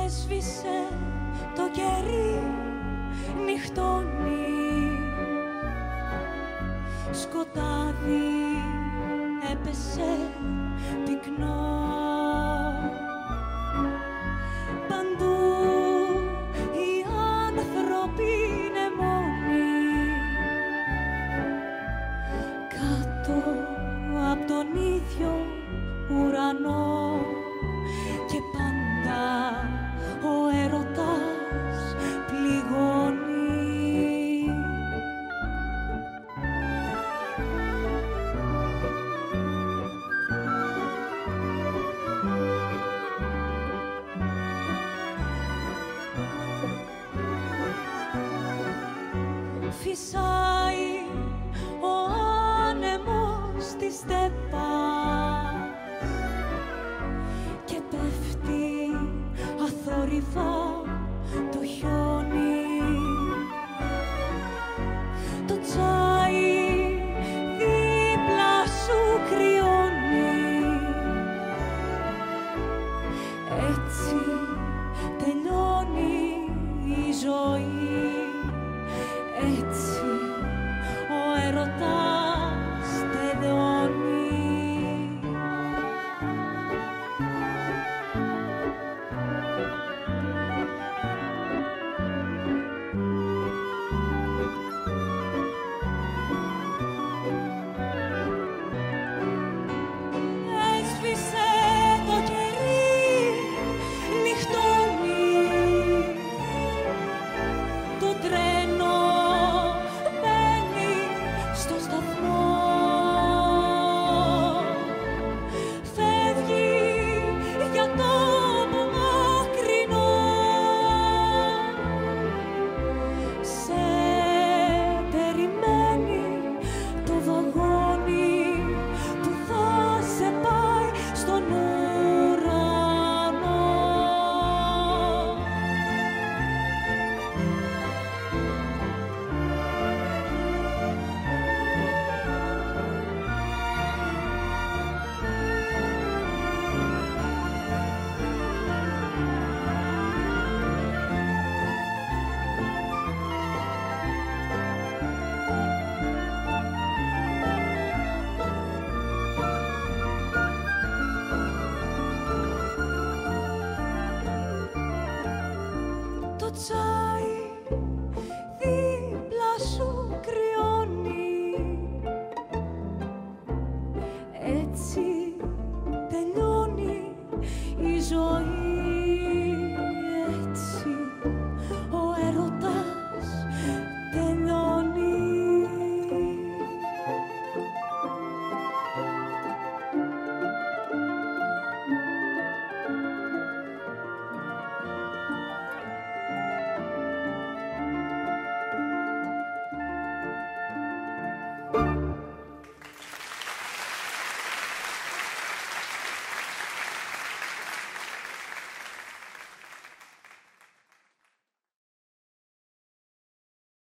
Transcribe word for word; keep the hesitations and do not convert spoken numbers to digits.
έσβησε το κερί, νυχτώνει. Σκοτάδι έπεσε πυκνό. Παντού οι άνθρωποι είναι μόνοι. Κάτω απ' τον ίδιο ουρανό. Και πάντα ο έρωτας πληγώνει. Φυσάει ο άνεμος στη στέπα και πέφτει αθόρυβα το χιόνι. Το τσάι δίπλα σου κρυώνει. Έτσι τελειώνει η ζωή. Έτσι ο έρωτας τελειώνει. Έσβησε το κερί, νυχτώνει. Το τρένο μπαίνει στο σταθμό. Φεύγει για τόπο μακρινό. Σε περιμένει το βαγόνι που θα σε πάει στον ουρανό. Το τσάι δίπλα σου κρυώνει. Έτσι τελειώνει η ζωή. Έτσι ο έρωτας τελειώνει. Thank you.